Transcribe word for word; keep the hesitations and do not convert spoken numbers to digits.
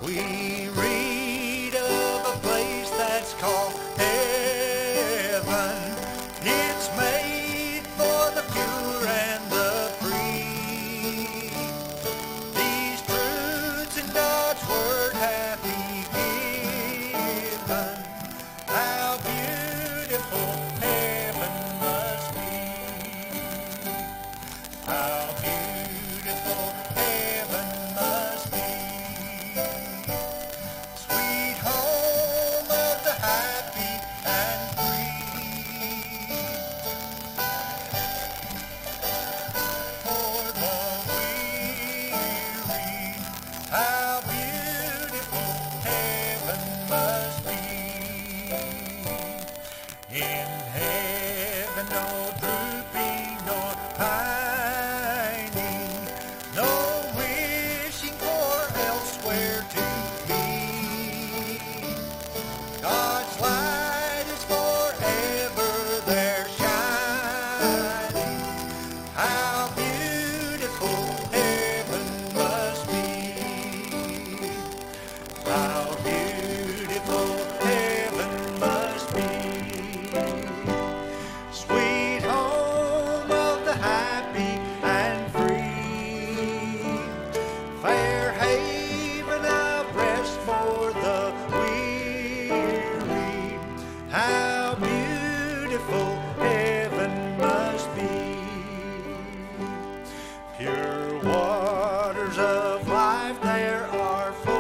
We read of a place that's called heaven. It's made for the pure and the free. These truths in God's Word have He given. How beautiful heaven must be. How beautiful heaven must be. Sweet home of the happy and free. For the weary, how beautiful heaven must be. In heaven no drooping nor pining, no wishing for elsewhere to be. God's light is forever there shining. How beautiful heaven must be. How beautiful heaven must be. Sweet home of the happy and free. Fair haven of rest for the weary. How beautiful heaven must be. Pure waters of life there are